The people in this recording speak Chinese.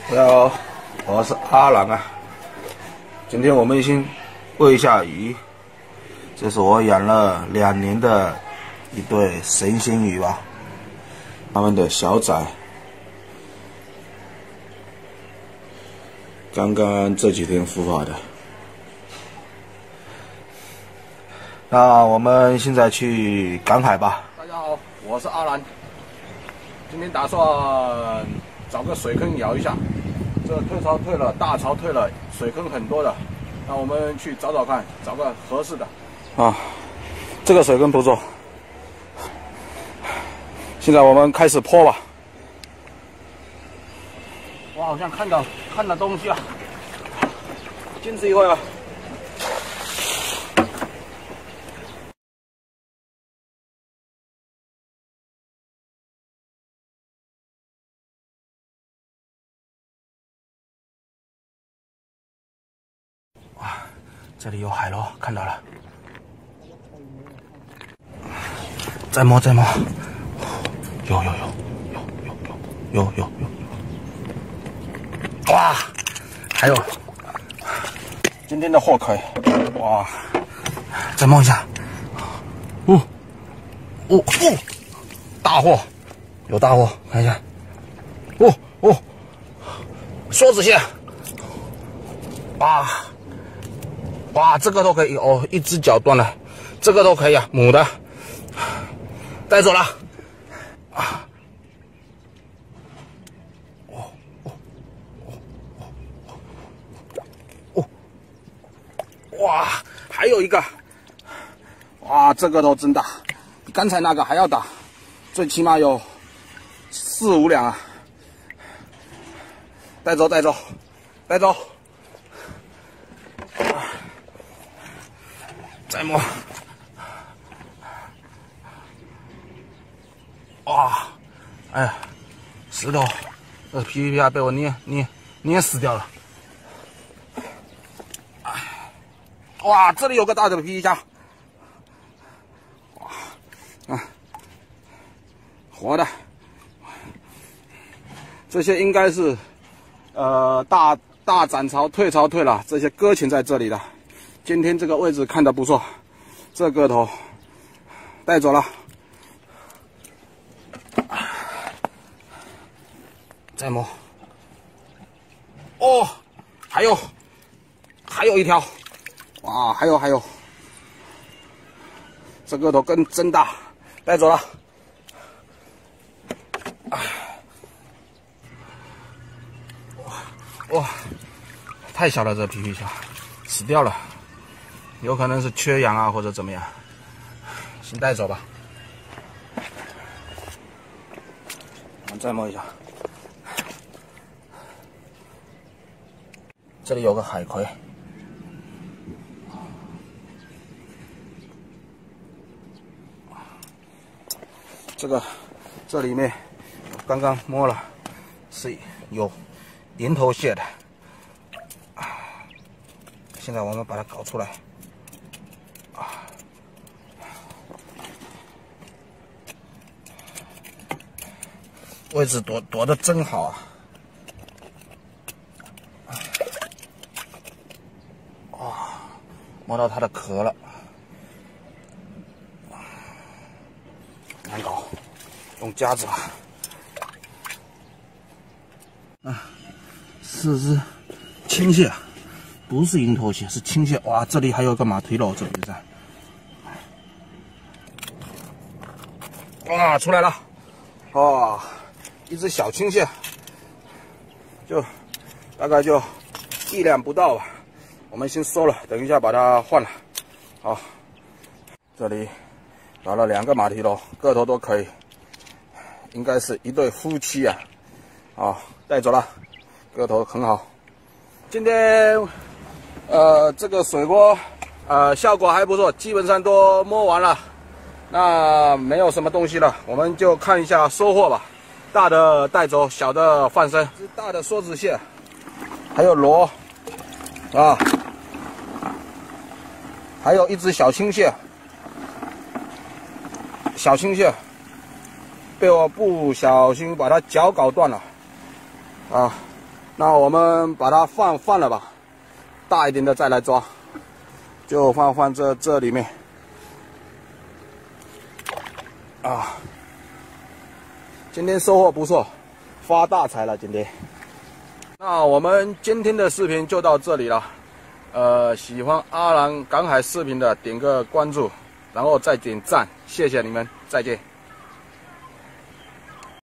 大家好，我是阿郎啊。今天我们先喂一下鱼，这是我养了2年的一对神仙鱼吧，它们的小崽，刚刚这几天孵化的。那我们现在去赶海吧。 大家好，我是阿兰，今天打算找个水坑舀一下。这退潮退了，大潮退了，水坑很多的，那我们去找找看，找个合适的。 啊，这个水坑不错。现在我们开始泼吧。 我好像看到东西啊，坚持一会啊。 哇，这里有海螺，看到了。再摸，有。哇，还有，今天的货可以。哇，再摸一下。大货，有大货，看一下。梭子蟹。哇，这个都可以哦，一只脚断了，这个都可以啊，母的，带走了。哇，还有一个，哇，这个都真大，比刚才那个还要大，最起码有4、5两啊，带走。再摸，哇，哎呀，石头，这皮皮虾被我捏死掉了。哇，这里有个大的皮皮虾，哇，活的，这些应该是大涨潮退潮退了，这些搁浅在这里的。今天这个位置看得不错，这个头带走了。再摸。哦，还有一条，哇，还有，这个头更真大，带走了。哇，太小了，这皮皮虾死掉了。有可能是缺氧啊，或者怎么样，先带走吧。我们再摸一下，这里有个海葵，这里面刚刚摸了，是有连头蟹的。现在我们把它搞出来。位置躲得真好啊！哇，摸到它的壳了，难搞，用夹子吧。4只青蟹，不是银头蟹，是青蟹。哇，这里还有个马蹄肉，这里在。哇，出来了！哇，一只小青蟹，大概就1两不到吧。我们先收了，等一下把它换了。好，这里找了2个马蹄肉，个头都可以，应该是一对夫妻啊。好，带走了，个头很好。今天这个水锅效果还不错，基本上都摸完了。那没有什么东西了，我们就看一下收获吧。大的带走，小的放生。是大的梭子蟹，还有螺啊，还有一只小青蟹。小青蟹被我不小心把它脚搞断了啊！ 那我们把它放了吧，大一点的再来抓，就放这里面。啊，今天收获不错，发大财了今天。那我们今天的视频就到这里了。喜欢阿兰赶海视频的点个关注，然后再点赞，谢谢你们，再见。